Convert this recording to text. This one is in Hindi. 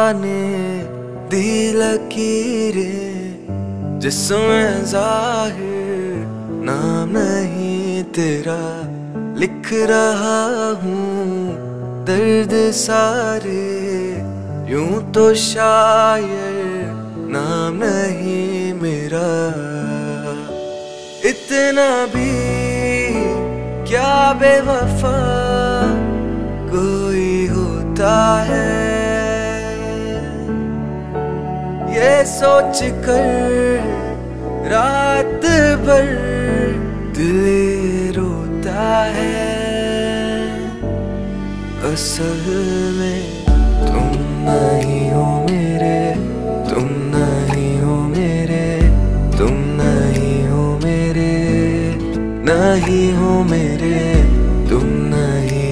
ने दी लकीरें जिसमें जाहिर नाम नहीं तेरा लिख रहा हूँ दर्द सारे। यूं तो शायर नाम नहीं मेरा। इतना भी क्या बेवफा कोई होता है, ये सोच कर रात भर दिल रोता है। असल में तुम नहीं हो मेरे, तुम नहीं हो मेरे, तुम नहीं हो मेरे, नहीं हो मेरे, तुम नहीं